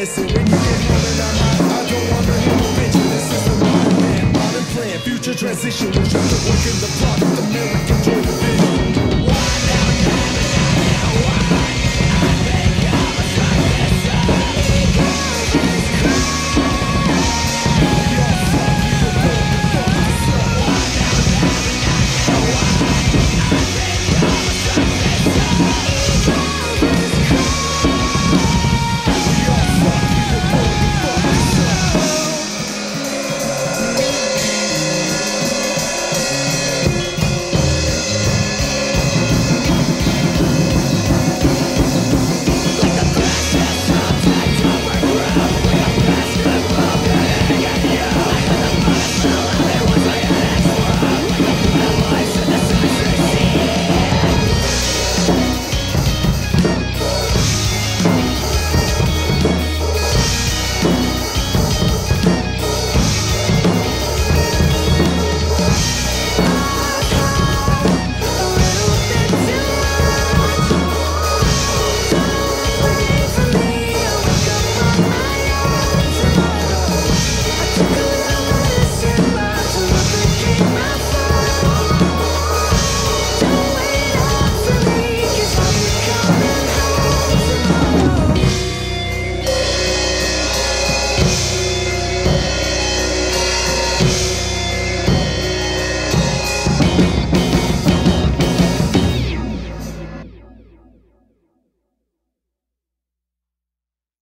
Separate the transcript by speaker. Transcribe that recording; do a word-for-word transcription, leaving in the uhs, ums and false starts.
Speaker 1: listen. When you get home and I'm out, I don't wanna hear no bitching. This is the modern man, modern plan, future transition. We're trying to work in the plot of American joy division.